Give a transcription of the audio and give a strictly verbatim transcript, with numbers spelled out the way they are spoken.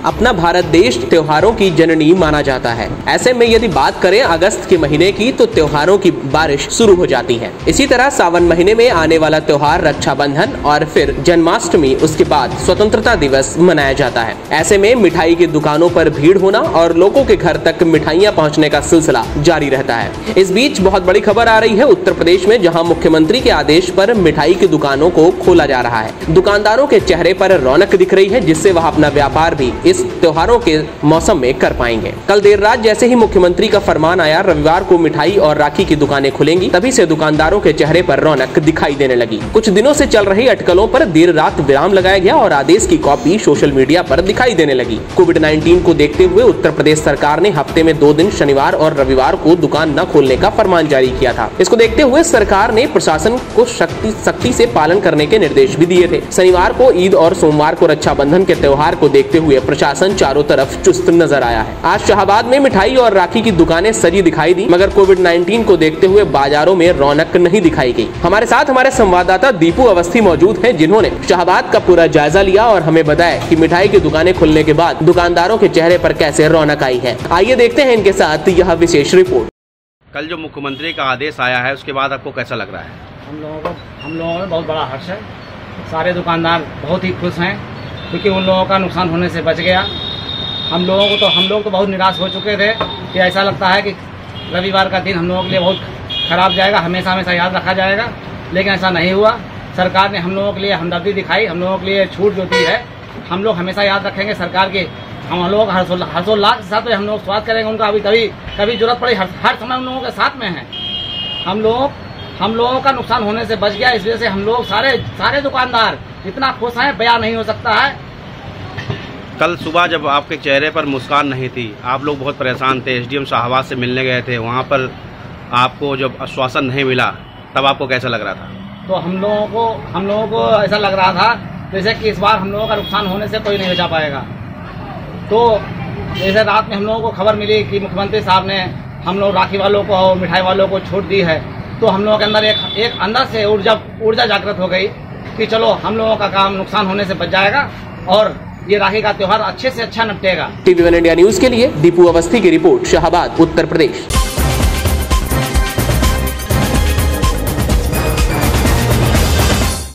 अपना भारत देश त्योहारों की जननी माना जाता है। ऐसे में यदि बात करें अगस्त के महीने की तो त्योहारों की बारिश शुरू हो जाती है। इसी तरह सावन महीने में आने वाला त्योहार रक्षाबंधन और फिर जन्माष्टमी, उसके बाद स्वतंत्रता दिवस मनाया जाता है। ऐसे में मिठाई की दुकानों पर भीड़ होना और लोगों के घर तक मिठाइयाँ पहुँचने का सिलसिला जारी रहता है। इस बीच बहुत बड़ी खबर आ रही है उत्तर प्रदेश में, जहाँ मुख्यमंत्री के आदेश पर मिठाई की दुकानों को खोला जा रहा है। दुकानदारों के चेहरे पर रौनक दिख रही है, जिससे वह अपना व्यापार भी इस त्योहारों के मौसम में कर पाएंगे। कल देर रात जैसे ही मुख्यमंत्री का फरमान आया, रविवार को मिठाई और राखी की दुकानें खुलेंगी, तभी से दुकानदारों के चेहरे पर रौनक दिखाई देने लगी। कुछ दिनों से चल रही अटकलों पर देर रात विराम लगाया गया और आदेश की कॉपी सोशल मीडिया पर दिखाई देने लगी। कोविड नाइन्टीन को देखते हुए उत्तर प्रदेश सरकार ने हफ्ते में दो दिन शनिवार और रविवार को दुकान न खोलने का फरमान जारी किया था। इसको देखते हुए सरकार ने प्रशासन को सख्ती सख्ती से पालन करने के निर्देश भी दिए थे। शनिवार को ईद और सोमवार को रक्षाबंधन के त्योहार को देखते हुए प्रशासन चारों तरफ चुस्त नजर आया है। आज शाहबाद में मिठाई और राखी की दुकानें सजी दिखाई दी, मगर कोविड नाइन्टीन को देखते हुए बाजारों में रौनक नहीं दिखाई गई। हमारे साथ हमारे संवाददाता दीपू अवस्थी मौजूद हैं, जिन्होंने शाहबाद का पूरा जायजा लिया और हमें बताया कि मिठाई की दुकानें खुलने के बाद दुकानदारों के चेहरे पर कैसे रौनक आई है। आइए देखते हैं इनके साथ यह विशेष रिपोर्ट। कल जो मुख्यमंत्री का आदेश आया है, उसके बाद आपको कैसा लग रहा है? हम लोगों को हम लोगों में बहुत बड़ा हर्ष है। सारे दुकानदार बहुत ही खुश हैं, क्योंकि उन लोगों का नुकसान होने से बच गया। हम लोगों को तो हम लोग तो बहुत निराश हो चुके थे कि ऐसा लगता है कि रविवार का दिन हम लोगों के लिए बहुत खराब जाएगा, हमेशा हमेशा याद रखा जाएगा, लेकिन ऐसा नहीं हुआ। सरकार ने हम लोगों के लिए हमदर्दी दिखाई, हम लोगों के लिए छूट जो दी है, हम लोग हमेशा याद रखेंगे सरकार के। हम लोग हर्षोल्लास के साथ हम लोग स्वागत करेंगे उनका। अभी कभी कभी जरूरत पड़ी, हर, हर समय उन लोगों के साथ में हैं। हम लोग हम लोगों का नुकसान होने से बच गया, इस वजह से हम लोग सारे सारे दुकानदार इतना खुश हैं, बयान नहीं हो सकता है। कल सुबह जब आपके चेहरे पर मुस्कान नहीं थी, आप लोग बहुत परेशान थे, एसडीएम शाहबाद से मिलने गए थे, वहाँ पर आपको जब आश्वासन नहीं मिला, तब आपको कैसा लग रहा था? तो हम लोगों को हम लोगों को ऐसा लग रहा था जैसे कि इस बार हम लोगों का नुकसान होने से कोई नहीं बचा पाएगा। तो जैसे रात में हम लोगों को खबर मिली कि मुख्यमंत्री साहब ने हम लोग राखी वालों को और मिठाई वालों को छूट दी है, तो हम लोगों के अंदर एक एक अंदर से ऊर्जा ऊर्जा जागृत हो गई कि चलो हम लोगों का काम नुकसान होने से बच जाएगा और ये राखी का त्योहार अच्छे से अच्छा निपटेगा। टीवी वन इंडिया न्यूज के लिए दीपू अवस्थी की रिपोर्ट, शाहबाद, उत्तर प्रदेश।